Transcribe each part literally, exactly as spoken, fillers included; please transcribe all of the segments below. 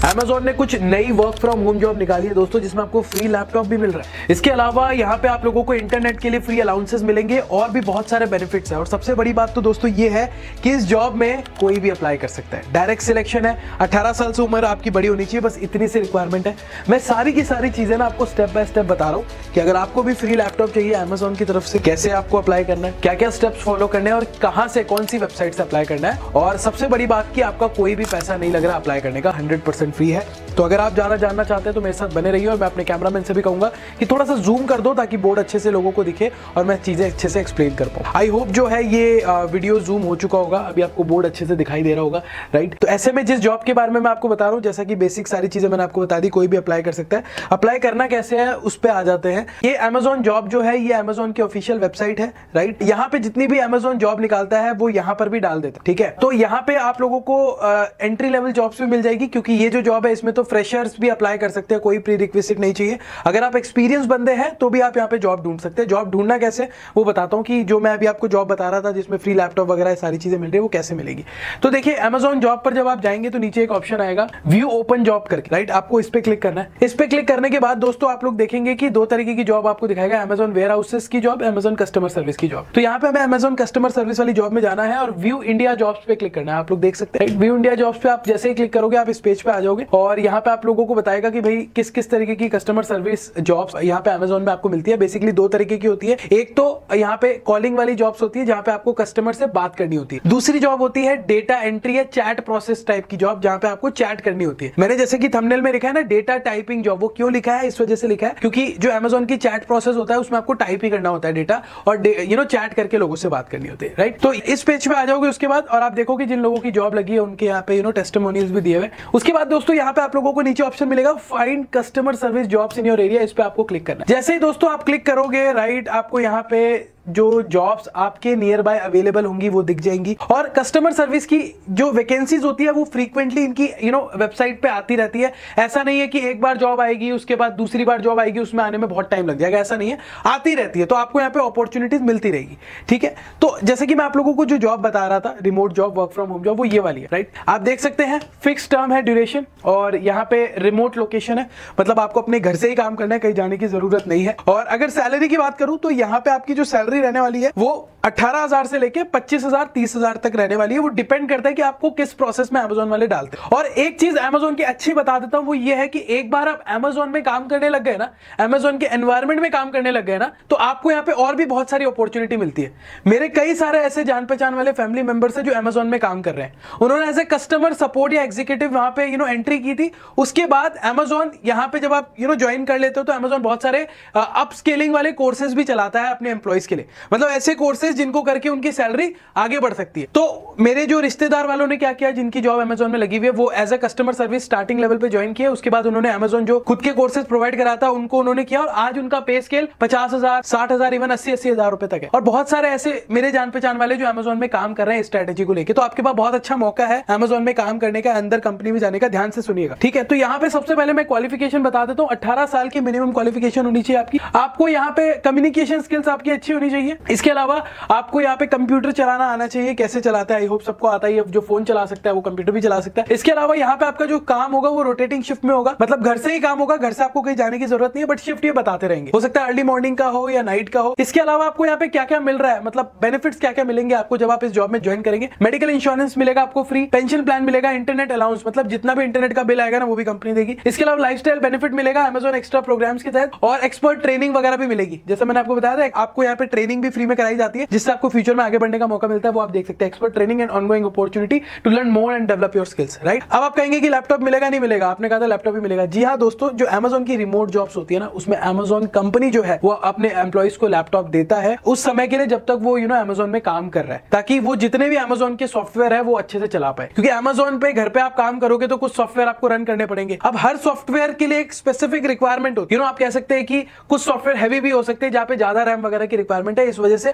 Amazon ने कुछ नई वर्क फ्रॉम होम जॉब निकाली है दोस्तों, जिसमें आपको फ्री लैपटॉप भी मिल रहा है। इसके अलावा यहाँ पे आप लोगों को इंटरनेट के लिए फ्री अलाउंसेस मिलेंगे और भी बहुत सारे बेनिफिट्स है। और सबसे बड़ी बात तो दोस्तों ये है कि इस जॉब में कोई भी अप्लाई कर सकता है, डायरेक्ट सिलेक्शन है, अठारह साल से उम्र आपकी बड़ी होनी चाहिए, बस इतनी सी रिक्वायरमेंट है। मैं सारी की सारी चीजें ना आपको स्टेप बाय स्टेप बता रहा हूँ कि अगर आपको भी फ्री लैपटॉप चाहिए अमेजोन की तरफ से, कैसे आपको अप्लाई करना है, क्या क्या स्टेप्स फॉलो करने हैं और कहाँ से कौन सी वेबसाइट से अप्लाई करना है। और सबसे बड़ी बात कि आपका कोई भी पैसा नहीं लग रहा अप्लाई करने का, हंड्रेड परसेंट फ्री है। तो अगर आप जाना जानना चाहते हैं तो मेरे साथ बने रहिए और मैं अपने कैमरामैन से भी कहूंगा कि थोड़ा सा जूम कर दो ताकि बोर्ड अच्छे से लोगों को दिखे और मैं चीजें अच्छे से एक्सप्लेन कर पाऊं। आई होप जो है ये वीडियो जूम हो चुका होगा, अभी आपको बोर्ड अच्छे से दिखाई दे रहा होगा, राइट। तो ऐसे में जिस जॉब के बारे में मैं आपको बता रहा हूँ, जैसा कि बेसिक सारी चीजें मैंने आपको बता दी, कोई भी अप्लाई कर सकता है। अप्लाई करना कैसे है उस पर आ जाते हैं। ये अमेजोन जॉब जो है ये अमेजोन की ऑफिशियल वेबसाइट है, राइट। यहाँ पे जितनी भी अमेजोन जॉब निकालता है वो यहाँ पर भी डाल देता है, ठीक है। तो यहाँ पे आप लोगों को एंट्री लेवल जॉब्स भी मिल जाएगी, क्योंकि ये जो जॉब है इसमें तो फ्रेशर्स भी अप्लाई कर सकते हैं, कोई प्री रिक्विजिट नहीं चाहिए। अगर आप एक्सपीरियंस बंदे हैं तो भी आप यहाँ पे जॉब ढूंढ सकते हैं। जॉब ढूंढना कैसे वो बताता हूँ कि जो मैं अभी आपको जॉब बता रहा था जिसमें फ्री लैपटॉप वगैरह सारी चीजें मिल रही है वो कैसे मिलेगी। तो देखिए अमेजोन जॉब पर जब आप जाएंगे तो नीचे एक ऑप्शन आएगा व्यू ओपन जॉब करके, राइट। आपको इस पे क्लिक करना है। इस पे क्लिक करने के बाद दोस्तों आप लोग देखेंगे कि दो तरीके की जॉब आपको दिखाएगा, अमेजोन वेयर हाउसेस की जॉब, अमेजोन कस्टमर सर्विस की जॉब। तो यहाँ पे हमें अमेजोन कस्टमर सर्विस वाली जॉब में जाना है और व्यू इंडिया जॉब्स पे क्लिक करना है। आप लोग देख सकते हैं व्यू इंडिया जॉब्स पे आप जैसे ही क्लिक करोगे आप इस पेज पे आ जाओगे और यहाँ पे आप लोगों को बताएगा कि भाई किस किस तरीके की कस्टमर सर्विस जॉब्स यहाँ पे अमेजोन में आपको मिलती है। बेसिकली दो तरीके की होती है, एक तो यहाँ पे कॉलिंग वाली जॉब्स होती है जहाँ पे आपको कस्टमर से बात करनी होती है, दूसरी जॉब होती है डेटा एंट्री या चैट प्रोसेस टाइप की जॉब जहाँ पे आपको चैट करनी होती है। मैंने जैसे कि थंबनेल में लिखा है ना डेटा टाइपिंग जॉब, वो क्यों लिखा है इस वजह से लिखा है क्योंकि जो अमेजोन की चैट प्रोसेस होता है उसमें आपको टाइप ही करना होता है डेटा और यू नो चैट करके लोगों से बात करनी होती है, राइट। तो इस पेज पे आ जाओगे उसके बाद और आप देखोगे जिन लोगों की जॉब लगी है उनके यहाँ पे यू नो टेस्टिमोनियल्स भी दिए हुए। उसके बाद दोस्तों यहाँ पे आप लोगों को नीचे ऑप्शन मिलेगा find customer service jobs in your area, इस पे आपको क्लिक करना है। जैसे ही दोस्तों आप क्लिक करोगे, राइट, आपको यहाँ पे जो जॉब्स आपके नियर बाय अवेलेबल होंगी वो दिख जाएंगी। और कस्टमर सर्विस की जो वैकेंसीज होती है वो फ्रीक्वेंटली इनकी यू नो वेबसाइट पे आती रहती है। ऐसा नहीं है कि एक बार जॉब आएगी उसके बाद दूसरी बार जॉब आएगी उसमें आने में बहुत टाइम लग जाएगा, ऐसा नहीं है, आती रहती है। तो आपको यहाँ पे अपॉर्चुनिटीज मिलती रहेगी, ठीक है। तो जैसे कि मैं आप लोगों को जो जॉब बता रहा था remote job, work from home job, वो ये वाली है, राइट। आप देख सकते हैं फिक्स टर्म है ड्यूरेशन और यहाँ पे रिमोट लोकेशन है, मतलब आपको अपने घर से ही काम करना है, कहीं जाने की जरूरत नहीं है। और अगर सैलरी की बात करूं तो यहाँ पे आपकी जो सैलरी रहने वाली है वो अठारह हजार से लेके पच्चीस हजार तीस हजार तक रहने वाली है। वो डिपेंड करता है कि आपको किस प्रोसेस में अमेजोन वाले डालते हैं। और एक चीज अमेजोन की अच्छी बता देता हूं, वो ये है कि एक बार आप अमेजोन में काम करने लग गए ना, अमेजोन के एनवायरमेंट में काम करने लग गए ना, तो आपको यहाँ पे और भी बहुत सारी अपॉर्चुनिटी मिलती है। मेरे कई सारे ऐसे जान पहचान वाले फैमिली मेंबर्स है जो अमेजोन में काम कर रहे हैं, उन्होंने एज ए कस्टमर सपोर्ट या एग्जीक्यूटिव वहां पे यू नो एंट्री की थी। उसके बाद अमेजोन यहाँ पे जब आप यू नो ज्वाइन कर लेते हो तो अमेजोन बहुत सारे अपस्केलिंग वाले कोर्सेज भी चलाता है अपने एम्प्लॉइज के लिए, मतलब ऐसे कोर्सेज जिनको करके उनकी सैलरी आगे बढ़ सकती है। तो मेरे जो रिश्तेदार वालों ने क्या किया, जिनकी जॉब अमेजोन में लगी हुई है, वो as a customer service starting level पे ज्वाइन किया। उसके बाद उन्होंने अमेजोन जो खुद के कोर्सेज प्रोवाइड कराता है उनको उन्होंने किया और आज उनका पे स्केल पचास हजार साठ हजार इवन अस्सी अस्सी हजार रुपए तक है। और बहुत सारे ऐसे मेरे जान पहचान वाले जो अमेजोन में काम कर रहे हैं स्ट्रेटेजी को लेकर। तो आपके पास बहुत अच्छा मौका है अमेजोन में काम करने का, अंदर कंपनी में जाने का, ध्यान से सुनिएगा, ठीक है। तो यहाँ पे सबसे पहले मैं क्वालिफिकेशन बता देता हूँ। अठारह साल की मिनिमम क्वालिफिकेशन होनी चाहिए आपकी। आपको यहाँ पे कम्युनिकेशन स्किल्स आपकी अच्छी होनी चाहिए। इसके अलावा आपको यहाँ पे कंप्यूटर चलाना आना चाहिए, कैसे चलाता है आई होप सबको आता है, जो फोन चला सकता है वो कंप्यूटर भी चला सकता है। इसके अलावा यहाँ पे आपका जो काम होगा वो रोटेटिंग शिफ्ट में होगा, मतलब घर से ही काम होगा, घर से आपको कहीं जाने की जरूरत नहीं है, बट शिफ्ट ये बताते रहेंगे, हो सकता है अर्ली मॉर्निंग का हो या नाइट का हो। इसके अलावा आपको यहाँ पे क्या क्या मिल रहा है, मतलब बेनिफिट्स क्या क्या मिलेंगे आपको जब आप इस जॉब में ज्वाइन करेंगे। मेडिकल इंश्योरेंस मिलेगा आपको फ्री, पेंशन प्लान मिलेगा, इंटरनेट अलाउंस, मतलब जितना भी इंटरनेट का बिल आएगा ना वो भी कंपनी देगी। इसके अलावा लाइफस्टाइल बेनिफिट मिलेगा अमेजोन एक्स्ट्रा प्रोग्राम्स के तहत और एक्सपर्ट ट्रेनिंग वगैरह भी मिलेगी। जैसे मैंने आपको बताया था आपको यहाँ पे ट्रेनिंग भी फ्री में कराई जाती है जिससे आपको फ्यूचर में आगे बढ़ने का मौका मिलता है, वो आप देख सकते हैं। Expert training and ongoing opportunity to learn more and develop your skills, right. अब आप कहेंगे कि लैपटॉप मिलेगा नहीं मिलेगा, आपने कहा था लैपटॉप भी मिलेगा। जी हाँ दोस्तों, जो अमेजोन की रिमोट जॉब्स होती है ना उसमें अमेजोन कंपनी जो है वो अपने एम्प्लॉइज को लैपटॉप देता है उस समय के लिए जब तक वो यू नो अमेजोन में काम कर रहा है, ताकि वो जितने भी अमेजोन के सॉफ्टवेयर है वो अच्छे से चला पाए। क्योंकि अमेजोन पे घर पे आप काम करोगे तो कुछ सॉफ्टवेयर आपको रन करने पड़ेंगे। अब हर सॉफ्टवेयर के लिए एक स्पेसिफिक रिक्वायरमेंट होती है, यू नो आप कह सकते हैं कि कुछ सॉफ्टवेयर हैवी भी हो सकते हैं जहां पे ज्यादा रैम वगैरह की रिक्वायरमेंट है, इस वजह से अमेजोन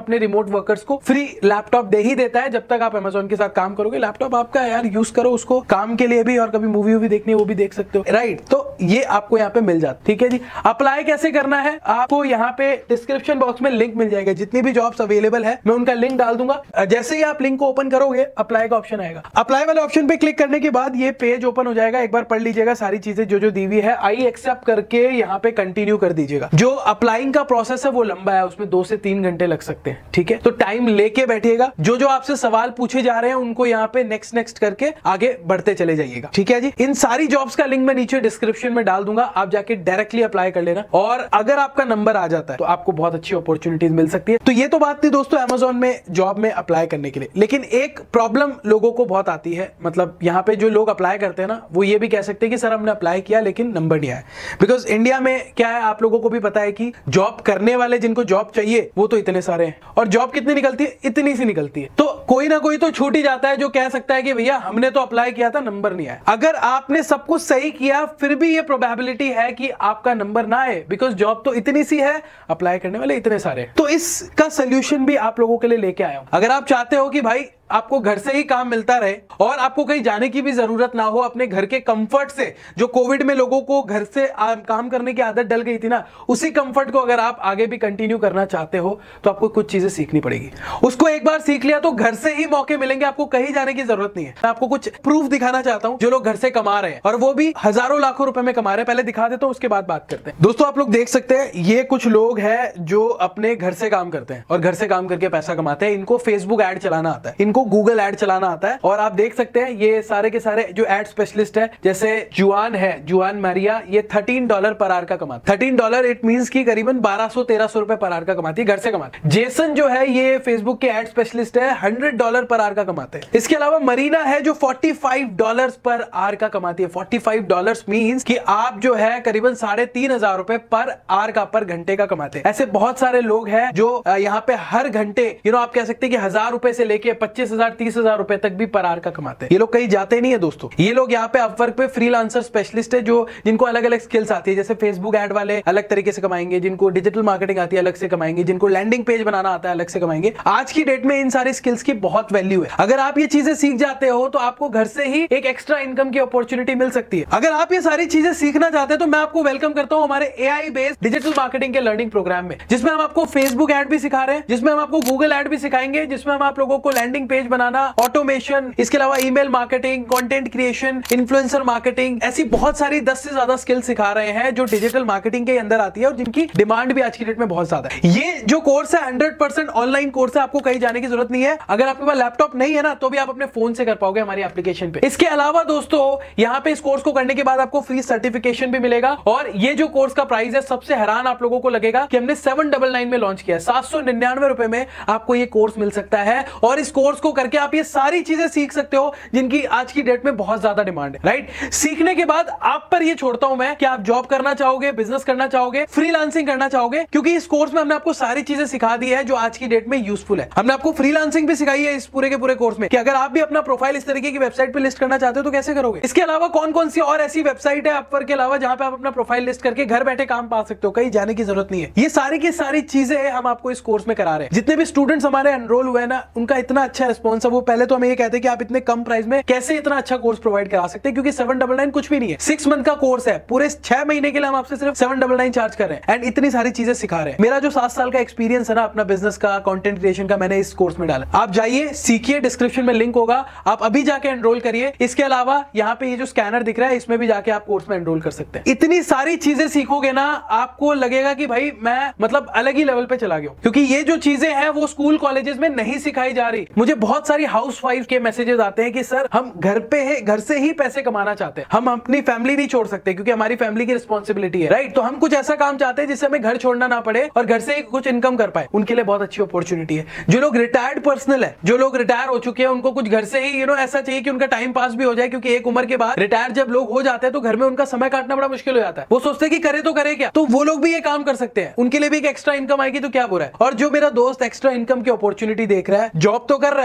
अपने रिमोट वर्कर्स को फ्री लैपटॉप दे ही देता है जब तक आप अमेजोन के साथ काम करोगे। लैपटॉप आपका है यार, यूज करो उसको काम के लिए भी, और कभी मूवी वूवी देखनी है वो भी देख सकते हो, राइट। तो ये आपको यहाँ पे मिल जाता है, ठीक है जी। अप्लाई कैसे करना है, आपको यहाँ पे डिस्क्रिप्शन बॉक्स में लिंक मिल जाएगा, जितनी भी जॉब्स अवेलेबल है मैं उनका लिंक डाल दूंगा। जैसे ही आप लिंक को ओपन करोगे अप्लाई का ऑप्शन आएगा। अप्लाई वाले ऑप्शन पे क्लिक करने के बाद ये पेज ओपन हो जाएगा। एक बार पढ़ लीजिएगा सारी चीजें जो जो दी हुई है, आई एक्सेप्ट करके यहाँ पे कंटिन्यू कर दीजिएगा। जो अप्लाइंग का प्रोसेस है वो लंबा है, उसमें दो से तीन घंटे लग सकते हैं, ठीक है। तो टाइम लेके बैठिएगा, जो जो आपसे सवाल पूछे जा रहे हैं उनको यहाँ पे नेक्स्ट नेक्स्ट करके आगे बढ़ते चले जाइएगा, ठीक है जी। इन सारी जॉब्स का लिंक मैं नीचे डिस्क्रिप्शन में डाल दूंगा, आप जाके डायरेक्टली अप्लाई कर लेना। और अगर आपका नंबर आ जाता है तो आपको बहुत अच्छी अपॉर्चुनिटीज मिल सकती है। तो ये तो बात थी दोस्तों अमेजोन में जॉब में अप्लाई करने के लिए। लेकिन एक प्रॉब्लम लोगों को बहुत आती है, मतलब यहाँ पे जो लोग अप्लाई करते हैं ना, वो ये भी कह सकते हैं कि सर हमने अप्लाई किया लेकिन नंबर नहीं आया। बिकॉज इंडिया में क्या है, आप लोगों को भी पता है कि जॉब करने वाले जिनको जॉब चाहिए वो तो इतने सारे हैं, और जॉब कितनी निकलती है, इतनी सी निकलती है। तो कोई ना कोई तो छूट ही जाता है जो कह सकता है कि भैया हमने तो अप्लाई किया था, नंबर नहीं आया। अगर आपने सब कुछ सही किया फिर भी ये प्रोबेबिलिटी है कि आपका नंबर ना आए, बिकॉज जॉब तो इतनी सी है, अप्लाई करने वाले इतने सारे। तो इसका सोल्यूशन भी आप लोगों के लिए लेके आया हूं। अगर आप चाहते हो कि भाई आपको घर से ही काम मिलता रहे और आपको कहीं जाने की भी जरूरत ना हो, अपने घर के कंफर्ट से, जो कोविड में लोगों को घर से काम करने की आदत डल गई थी ना, उसी कंफर्ट को अगर आप आगे भी कंटिन्यू करना चाहते हो तो आपको कुछ चीजें सीखनी पड़ेगी। उसको एक बार सीख लिया तो घर से ही मौके मिलेंगे, आपको कहीं जाने की जरूरत नहीं है। मैं आपको कुछ प्रूफ दिखाना चाहता हूं जो लोग घर से कमा रहे हैं, और वो भी हजारों लाखों रुपए में कमा रहे हैं। पहले दिखा देता हूं, उसके बाद बात करते हैं। दोस्तों आप लोग देख सकते हैं, ये कुछ लोग हैं जो अपने घर से काम करते हैं और घर से काम करके पैसा कमाते हैं। इनको फेसबुक एड चलाना आता है, इनको गूगल एड चलाना आता है, और आप देख सकते हैं ये सारे के सारे जो एड स्पेशलिस्ट है, जैसे जुआन है, जुआन मारिया, ये थर्टीन डॉलर पर आवर का कमाती है। थर्टीन डॉलर इट मींस की करीबन बारह सौ तेरह सौ रुपए पर आवर का कमाती है, घर से कमाती है। जेसन जो है ये फेसबुक के एड स्पेशलिस्ट है, हंड्रेड डॉलर पर आवर का कमाते हैं। इसके अलावा मरीना है जो forty five dollar per hour का कमाती है। फोर्टी फाइव डॉलर मींस कि आप जो है करीबन साढ़े तीन हजार रुपए पर आवर का, पर घंटे का कमाते हैं। ऐसे बहुत सारे लोग हैं जो यहाँ पे हर घंटे यू नो आप कह सकते हैं कि हजार रुपए से लेके पच्चीस हजार तीस हजार रुपए तक भी पर आवर का कमाते हैं। ये लोग कहीं जाते नहीं है दोस्तों। ये लोग यहाँ पे अपवर्क पे फ्रीलांसर स्पेशलिस्ट है, जो जिनको अलग अलग स्किल्स आती है। जैसे फेसबुक एड वाले अलग तरीके से कमाएंगे, जिनको डिजिटल मार्केटिंग आती है अलग से कमाएंगे, जिनको लैंडिंग पेज बनाना आता है अलग से कमाएंगे। आज की डेट में इन सारी स्किल्स की बहुत वैल्यू है। अगर आप ये चीजें सीख जाते हो तो आपको घर से ही एक एक्स्ट्रा इनकम की अपॉर्चुनिटी मिल सकती है। अगर आप ये सारी चीजें सीखना चाहते हैं तो मैं आपको वेलकम करता हूं हमारे एआई बेस्ड डिजिटल मार्केटिंग के लर्निंग प्रोग्राम में, जिसमें हम आपको फेसबुक एड भी सिखा रहे हैं, जिसमें हम आपको गूगल एड भी सिखाएंगे, जिसमें हम आप लोगों को लैंडिंग पेज बनाना, ऑटोमेशन, इसके अलावा email marketing, content creation, influencer marketing, ऐसी बहुत सारी दस से ज्यादा स्किल सिखा रहे हैं जो डिजिटल मार्केटिंग के अंदर आती है और जिनकी डिमांड भी आज की डेट में बहुत ज्यादा है। ये जो कोर्स है हंड्रेड परसेंट ऑनलाइन कोर्स है, आपको कहीं जाने की जरूरत नहीं है। अगर आपके पास लैपटॉप नहीं है ना तो भी आप अपने फोन से कर पाओगे हमारी एप्लीकेशन पे। इसके अलावा दोस्तों यहाँ पे इस कोर्स को करने के बाद आपको फ्री सर्टिफिकेशन भी मिलेगा, और ये जो कोर्स का प्राइस है सबसे हैरान आप लोगों को लगेगा कि हमने सेवन डबल नाइन में लॉन्च किया है। सात सौ निन्यानवे रुपए में आपको ये कोर्स मिल सकता है, और इस कोर्स को करके आप ये सारी चीजें सीख सकते हो जिनकी आज की डेट में बहुत ज्यादा डिमांड है, राइट। सीखने के बाद आप पर ये छोड़ता हूं मैं कि आप जॉब करना चाहोगे, बिजनेस करना चाहोगे, फ्रीलांसिंग करना चाहोगे, क्योंकि इस कोर्स में हमने आपको सारी चीजें सिखा दी है जो आज की डेट में यूजफुल है। हमने आपको फ्रीलांसिंग भी सिखाई है इस पूरे के पूरे कोर्स में, कि अगर आप भी अपना प्रोफाइल इस तरीके की वेबसाइट पे लिस्ट करना चाहते हो तो कैसे करोगे। इसके अलावा कौन कौन सी और ऐसी वेबसाइट है अपवर्क के अलावा जहां पे आप अपना प्रोफाइल लिस्ट करके घर बैठे काम पा सकते हो, कहीं जाने की जरूरत नहीं है। ये सारी की सारी चीजें हम आपको इस कोर्स में करा रहे हैं। जितने भी स्टूडेंट्स हमारे एनरोल हुए ना, उनका इतना अच्छा रिस्पॉन्स है। वो पहले तो हमें ये कहते हैं कि आप इतने कम प्राइस में कैसे इतना अच्छा कोर्स प्रोवाइड करा सकते हैं, क्योंकि सेवन डबल नाइन कुछ भी नहीं है। सिक्स मंथ का कोर्स है, पूरे छह महीने के लिए हम आपसे सिर्फ सेवन डबल नाइन चार्ज कर रहे हैं, एंड इतनी सारी चीजें सिखा रहे हैं। मेरा जो सात साल का एक्सपीरियंस है ना अपना बिजनेस का, कंटेंट क्रिएशन का, मैंने इस कोर्स में डाला। आप जाइए, सीखिए, डिस्क्रिप्शन में लिंक होगा, आप अभी जाके एनरोल करिए। इसके अलावा यहाँ पे ये जो स्कैनर दिख रहा है इसमें भी जाके आप कोर्स में एनरोल कर सकते हैं। इतनी सारी चीजें सीखोगे ना, आपको लगेगा कि भाई मैं मतलब अलग ही लेवल पे चला गया, क्योंकि ये जो चीजें हैं वो स्कूल कॉलेजेस में नहीं सिखाई जा रही। मुझे बहुत सारी हाउसवाइफ के मैसेजेस आते हैं कि सर हम घर पे है, घर से ही पैसे कमाना चाहते हैं, हम अपनी फैमिली नहीं छोड़ सकते क्योंकि हमारी फैमिली की रिस्पॉन्सिबिलिटी है, राइट। तो हम कुछ ऐसा काम चाहते हैं जिससे हमें घर छोड़ना ना पड़े और घर से ही कुछ इनकम कर पाए। उनके लिए बहुत अच्छी अपॉर्चुनिटी है। जो लोग रिटायर्ड पर्सनल है, जो लोग रिटायर हो चुके हैं, उनको कुछ घर से ही यू नो ऐसा चाहिए कि उनका टाइम पास भी हो जाए, क्योंकि एक उम्र के बाद रिटायर जब लोग हो जाते हैं तो घर में उनका समय काटना बड़ा मुश्किल हो जाता है। वो सोचते हैं कि करे तो करे क्या, तो वो लोग भी ये काम कर सकते हैं। उनके लिए भी एक एक्स्ट्रा इनकम आएगी तो क्या बुरा है। और जो मेरा दोस्त एक्स्ट्रा इनकम की अपॉर्चुनिटी देख रहा है, जॉब तो कर रहा है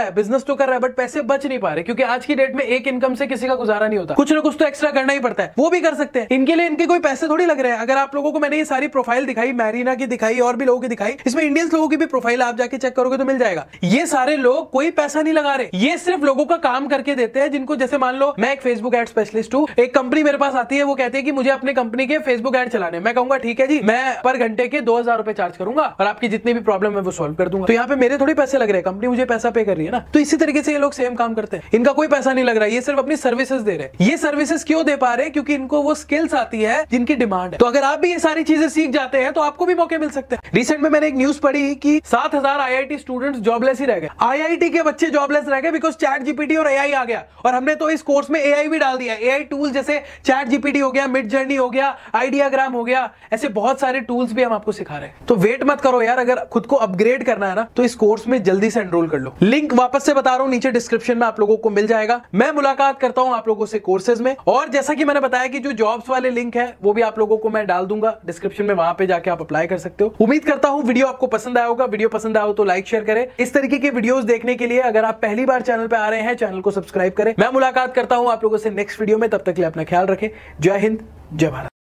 है, बिजनेस तो कर रहा है, बट पैसे बच नहीं पा रहे, क्योंकि आज की डेट में एक इनकम से किसी का गुजारा नहीं होता, कुछ ना कुछ तो एक्स्ट्रा करना ही पड़ता है। वो भी कर सकते हैं, इनके लिए इनके कोई पैसे थोड़ी लग रहे हैं। अगर आप लोगों को मैंने ये सारी प्रोफाइल दिखाई, मैरिना की दिखाई और भी लोगों की दिखाई, इसमें इंडियंस लोगों की भी प्रोफाइल आप जाके चेक करोगे तो मिल जाएगा। ये सारे लोग कोई पैसा नहीं लगा रहे, ये सिर्फ लोगों का काम करके देते हैं। जिनको जैसे मान लो मैं एक फेसबुक एड स्पेशलिस्ट हूं, एक कंपनी मेरे पास आती है, वो कहती है कि मुझे अपने कंपनी के फेसबुक एड चलाने, मैं कहूंगा ठीक है जी, मैं पर घंटे के दो हजार रुपए चार्ज करूंगा और आपकी जितनी भी प्रॉब्लम है वो सॉल्व कर दूंगा। तो यहाँ पे मेरे थोड़ी पैसे लग रहे हैं, कंपनी मुझे पैसा पे कर रही है ना। तो इसी तरीके से ये लोग सेम काम करते हैं, इनका कोई पैसा नहीं लग रहा है, ये सिर्फ अपनी सर्विसेज दे रहे हैं। ये सर्विसेज क्यों दे पा रहे हैं? क्योंकि इनको वो स्किल्स आती है जिनकी डिमांड है। तो अगर आप भी ये सारी चीजें सीख जाते हैं तो आपको भी मौके मिल सकते हैं। रिसेंट में मैंने एक न्यूज पढ़ी कि सात हजार I I T students jobless ही रह गए। आई आई टी के बच्चे जॉबलेस रह गए बिकॉज चैट जीपीटी और एआई आ गया, और हमने तो इस कोर्स में एआई भी डाल दिया। एआई टूल जैसे चैट जीपीटी हो गया, मिड जर्नी हो गया, आइडियाग्राम हो गया, ऐसे बहुत सारे टूल्स भी हम आपको सिखा रहे हैं। तो वेट मत करो यार, अगर खुद को अपग्रेड करना है ना तो इस कोर्स में जल्दी से एनरोल कर लो। लिंक वापस से बता रहा हूं, नीचे डिस्क्रिप्शन में आप लोगों को मिल जाएगा। मैं मुलाकात करता हूं आप लोगों से कोर्सेज में, और जैसा कि मैंने बताया कि जो जॉब्स वाले लिंक है वो भी आप लोगों को मैं डाल दूंगा डिस्क्रिप्शन में, वहां पे जाके आप अप्लाई कर सकते हो। उम्मीद करता हूं वीडियो आपको पसंद आया होगा। वीडियो पसंद आया हो तो लाइक शेयर करें। इस तरीके के वीडियोस देखने के लिए अगर आप पहली बार चैनल पे आ रहे हैं, चैनल को सब्सक्राइब करें। मैं मुलाकात करता हूं आप लोगों से नेक्स्ट वीडियो में, तब तक के लिए अपना ख्याल रखें। जय हिंद, जय भारत।